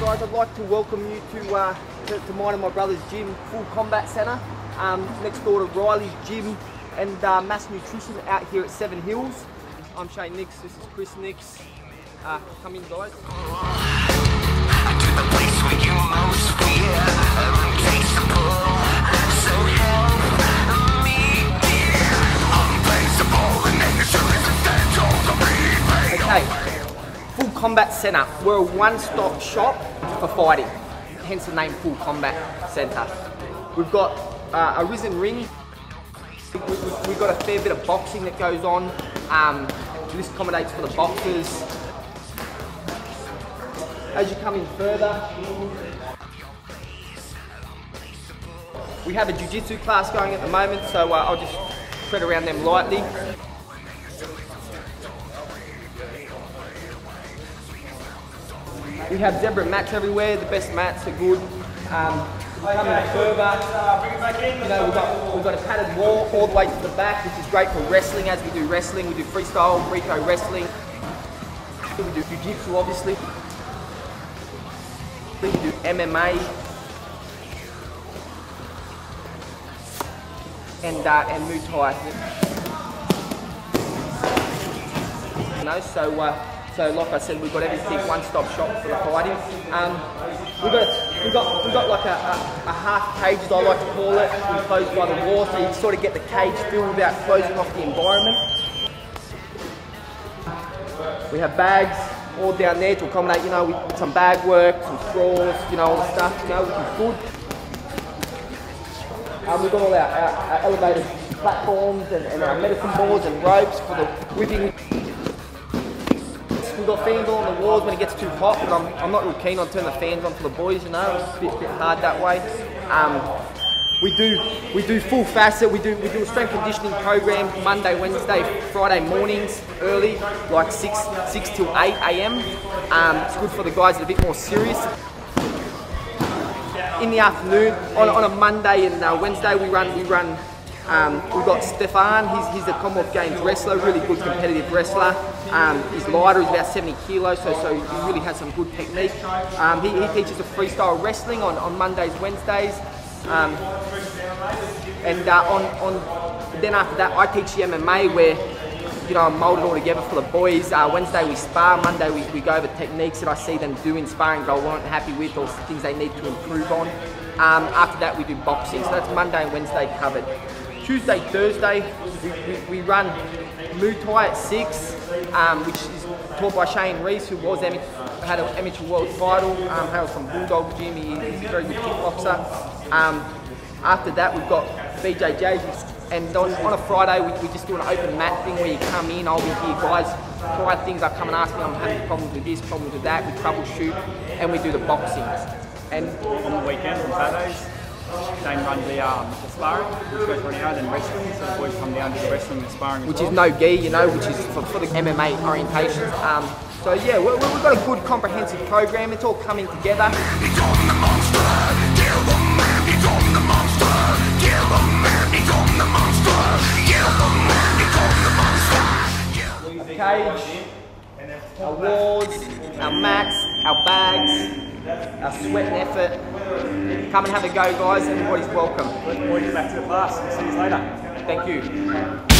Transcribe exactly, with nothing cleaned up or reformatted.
guys, I'd like to welcome you to, uh, to, to mine and my brother's gym, Full Combat Centre, um, next door to Riley's Gym and uh, Mass Nutrition out here at Seven Hills. I'm Shane Nix, this is Chris Nix. Uh, come in, guys. Okay, Full Combat Centre. We're a one-stop shop for fighting, hence the name Full Combat Centre. We've got uh, a risen ring. We've got a fair bit of boxing that goes on. Um, this accommodates for the boxers. As you come in further, we have a jiu-jitsu class going at the moment, so uh, I'll just tread around them lightly. We have zebra mats everywhere. The best mats are good. Um, coming further, you know, we've got, we've got a padded wall all the way to the back, which is great for wrestling. As we do wrestling, we do freestyle, Rico wrestling. We do jiu-jitsu, obviously. We do M M A and uh, and Muay Thai. You know, so uh, so like I said, we've got everything, one-stop shop for the fighting. Um, we've got we've got we've got like a, a, a half cage, as I like to call it, enclosed by the wall, so you sort of get the cage feel without closing off the environment. We have bags all down there to accommodate, you know, with some bag work, some straws, you know, all the stuff, you know, which is good. Um, we've got all our, our, our elevated platforms and, and our medicine balls and ropes for the whipping. We've got fans on the walls when it gets too hot, but I'm, I'm not real keen on turning the fans on for the boys, you know, it's a bit, bit hard that way. Um, we do we do full facet, we do we do a strength conditioning program Monday, Wednesday, Friday mornings early, like six six till eight A M Um, it's good for the guys that are a bit more serious. In the afternoon, on, on a Monday and uh, Wednesday, we run we run. Um, we've got Stefan, he's, he's a Commonwealth Games wrestler, really good competitive wrestler. Um, he's lighter, he's about seventy kilos, so, so he really has some good technique. Um, he, he teaches us freestyle wrestling on, on Mondays, Wednesdays. Um, and uh, on, on then after that, I teach the M M A where, you know, I mould it all together for the boys. Uh, Wednesday we spar, Monday we, we go over techniques that I see them do in sparring that I weren't happy with or things they need to improve on. Um, after that we do boxing, so that's Monday and Wednesday covered. Tuesday, Thursday, we, we, we run Muay Thai at six, um, which is taught by Shane Reese, who was had an amateur world title, um, hails from Bulldog Gym, he, he's a very good kickboxer. Um, after that, we've got B J J, and on, on a Friday, we, we just do an open mat thing where you come in, I'll be here, guys, try things, I come and ask me, I'm having problems with this, problems with that, we troubleshoot, and we do the boxing. And on the weekends, on Saturdays, Shane runs the, um, the sparring, which goes running out, and wrestling, so the boys come down to the wrestling and sparring as Which well. is no gi, you know, which is for, for the M M A orientations. Um, so yeah, we, we've got a good comprehensive program, it's all coming together. He's on the monster, kill the man, he's on the monster, kill the man, he's on the monster, kill the man, he's on the monster. A cage, our walls, our mats, our bags, our sweat and effort. Come and have a go, guys. Everybody's welcome. We'll get back to the class. See you later. Thank you.